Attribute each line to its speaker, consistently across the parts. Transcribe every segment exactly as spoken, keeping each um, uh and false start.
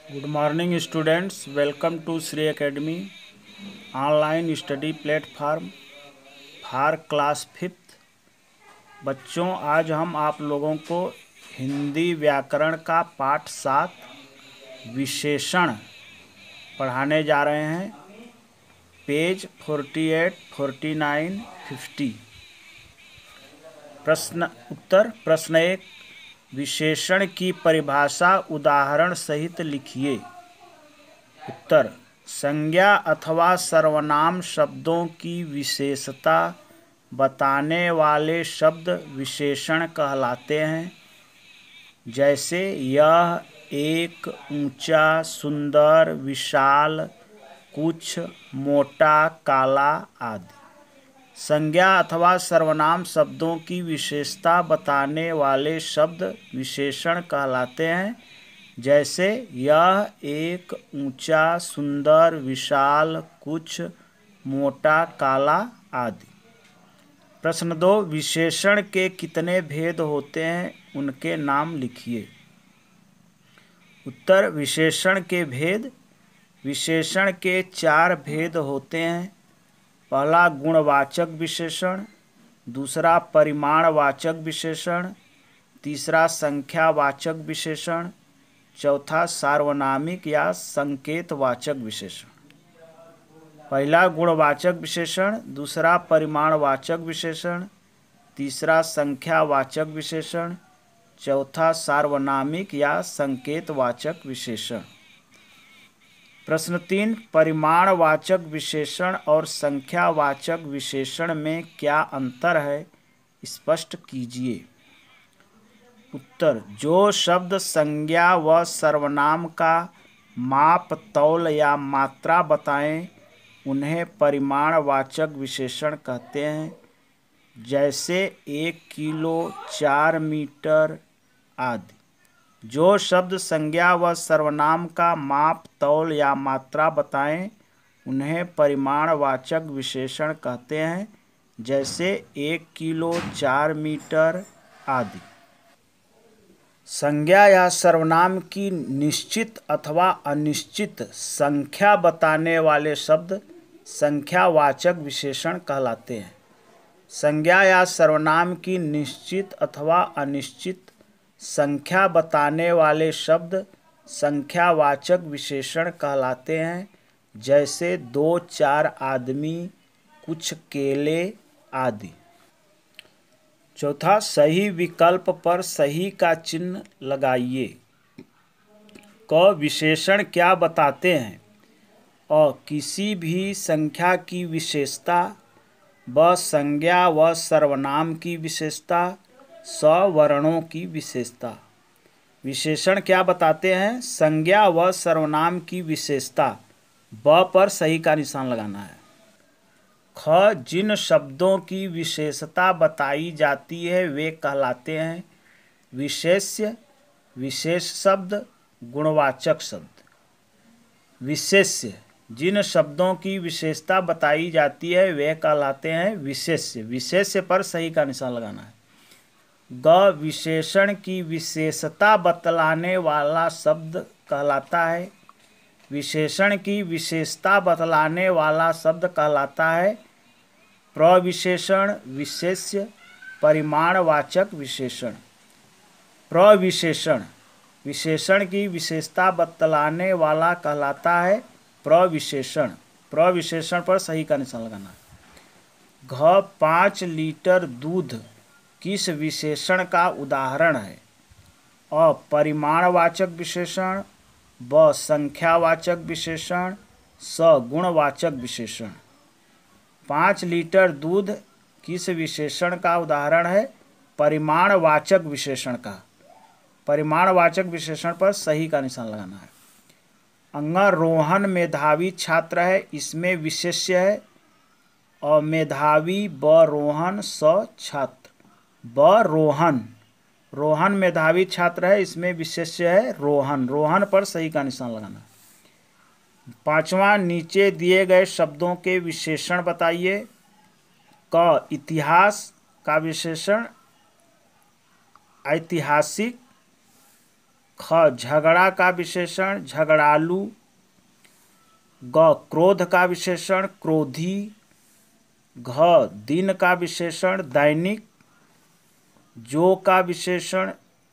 Speaker 1: Good morning students, welcome to Shri academy online study platform for class fifth. बच्चों, आज हम आप लोगों को हिंदी व्याकरण का पाठ सात विशेषण पढ़ाने जा रहे हैं। Page forty eight, forty nine, fifty. प्रश्न उत्तर। प्रश्न एक, विशेषण की परिभाषा उदाहरण सहित लिखिए। उत्तर, संज्ञा अथवा सर्वनाम शब्दों की विशेषता बताने वाले शब्द विशेषण कहलाते हैं। जैसे यह, एक, ऊंचा, सुंदर, विशाल, कुछ, मोटा, काला आदि। संज्ञा अथवा सर्वनाम शब्दों की विशेषता बताने वाले शब्द विशेषण कहलाते हैं। जैसे यह, एक, ऊंचा, सुंदर, विशाल, कुछ, मोटा, काला आदि। प्रश्न दो, विशेषण के कितने भेद होते हैं, उनके नाम लिखिए। उत्तर, विशेषण के भेद। विशेषण के चार भेद होते हैं। पहला गुणवाचक विशेषण, दूसरा परिमाणवाचक विशेषण, तीसरा संख्यावाचक विशेषण, चौथा सार्वनामिक या संकेतवाचक विशेषण। पहला गुणवाचक विशेषण, दूसरा परिमाणवाचक विशेषण, तीसरा संख्यावाचक विशेषण, चौथा सार्वनामिक या संकेतवाचक विशेषण। प्रश्न तीन, परिमाणवाचक विशेषण और संख्यावाचक विशेषण में क्या अंतर है, स्पष्ट कीजिए। उत्तर, जो शब्द संज्ञा व सर्वनाम का माप, तौल या मात्रा बताएं उन्हें परिमाणवाचक विशेषण कहते हैं। जैसे एक किलो, चार मीटर आदि। जो शब्द संज्ञा व सर्वनाम का माप, तौल या मात्रा बताएं उन्हें परिमाणवाचक विशेषण कहते हैं। जैसे एक किलो, चार मीटर आदि। संज्ञा या सर्वनाम की निश्चित अथवा अनिश्चित संख्या बताने वाले शब्द संख्यावाचक विशेषण कहलाते हैं। संज्ञा या सर्वनाम की निश्चित अथवा अनिश्चित संख्या बताने वाले शब्द संख्यावाचक विशेषण कहलाते हैं। जैसे दो, चार आदमी, कुछ केले आदि। चौथा, सही विकल्प पर सही का चिन्ह लगाइए। क, विशेषण क्या बताते हैं। अ, किसी भी संख्या की विशेषता। ब, संज्ञा व सर्वनाम की विशेषता। स, वर्णों की विशेषता। विशेषण क्या बताते हैं, संज्ञा व सर्वनाम की विशेषता। ब पर सही का निशान लगाना है। ख, जिन शब्दों की विशेषता बताई जाती है वे कहलाते हैं विशेष्य, विशेष शब्द, गुणवाचक शब्द। विशेष्य, जिन शब्दों की विशेषता बताई जाती है वे कहलाते हैं विशेष्य। विशेष्य पर सही का निशान लगाना है। ग, विशेषण की विशेषता बतलाने वाला शब्द कहलाता है। विशेषण की विशेषता बतलाने वाला शब्द कहलाता है प्रविशेषण, विशेष्य, परिमाणवाचक विशेषण। प्रविशेषण, विशेषण की विशेषता बतलाने वाला कहलाता है प्रविशेषण। प्रविशेषण पर सही का निशान लगाना है। घ, पाँच लीटर दूध किस विशेषण का उदाहरण है। अ, परिमाणवाचक विशेषण, ब, संख्यावाचक विशेषण, स, गुणवाचक विशेषण। पाँच लीटर दूध किस विशेषण का उदाहरण है, परिमाणवाचक विशेषण का। परिमाणवाचक विशेषण पर सही का निशान लगाना है। अंगा, रोहन मेधावी छात्र है, इसमें विशेष्य है। अ, मेधावी, ब, रोहन, स, छात्र। ब, रोहन, रोहन मेधावी छात्र है, इसमें विशेष्य है रोहन। रोहन पर सही का निशान लगाना। पांचवा, नीचे दिए गए शब्दों के विशेषण बताइए। क, इतिहास का विशेषण ऐतिहासिक, ख झगड़ा का विशेषण झगड़ालू। ग क्रोध का विशेषण क्रोधी। घ दिन का विशेषण दैनिक। जो का विशेषण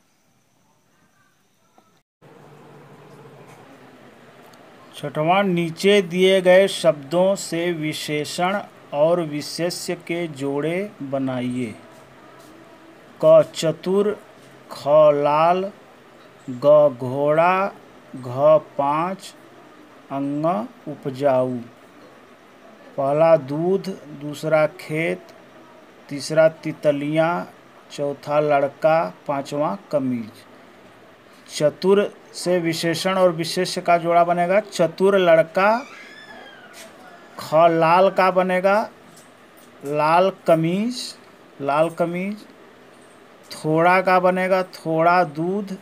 Speaker 1: छठवां नीचे दिए गए शब्दों से विशेषण और विशेष्य के जोड़े बनाइए। क चतुर। ख लाल। ग घोड़ा। घ पाँच। अंग उपजाऊ। पहला दूध, दूसरा खेत, तीसरा तितलियाँ, चौथा लड़का, पांचवा कमीज। चतुर से विशेषण और विशेष्य का जोड़ा बनेगा चतुर लड़का। ख लाल का बनेगा लाल कमीज, लाल कमीज। थोड़ा का बनेगा थोड़ा दूध।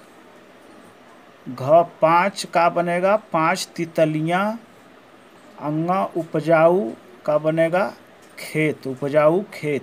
Speaker 1: घ पाँच का बनेगा पाँच तितलियाँ। अंग उपजाऊ का बनेगा खेत, उपजाऊ खेत।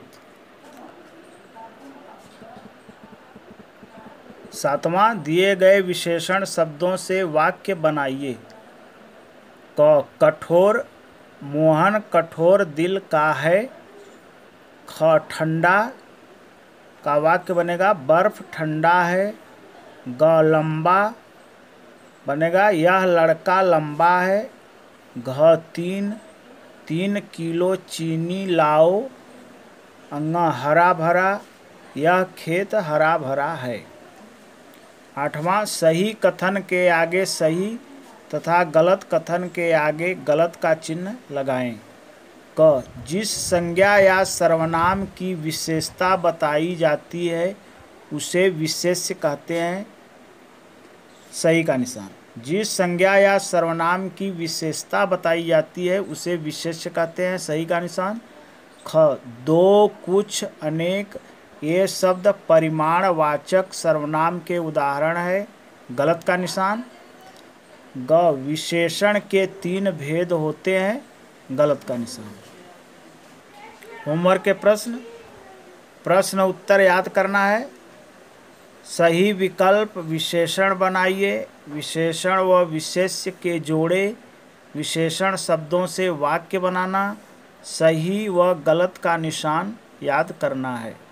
Speaker 1: सातवां दिए गए विशेषण शब्दों से वाक्य बनाइए। क कठोर। मोहन कठोर दिल का है। ख ठंडा का वाक्य बनेगा बर्फ ठंडा है। ग लंबा बनेगा यह लड़का लंबा है। घ तीन, तीन किलो चीनी लाओ। अंग हरा भरा, यह खेत हरा भरा है। आठवां सही कथन के आगे सही तथा गलत कथन के आगे गलत का चिन्ह लगाएं। क जिस संज्ञा या सर्वनाम की विशेषता बताई जाती है उसे विशेष्य कहते हैं। सही का निशान। जिस संज्ञा या सर्वनाम की विशेषता बताई जाती है उसे विशेष्य कहते हैं। सही का निशान। ख दो, कुछ, अनेक ये शब्द परिमाणवाचक सर्वनाम के उदाहरण है। गलत का निशान। ग विशेषण के तीन भेद होते हैं। गलत का निशान। होमवर्क के प्रश्न प्रश्न उत्तर याद करना है। सही विकल्प विशेषण बनाइए। विशेषण व विशेष्य के जोड़े। विशेषण शब्दों से वाक्य बनाना। सही व गलत का निशान याद करना है।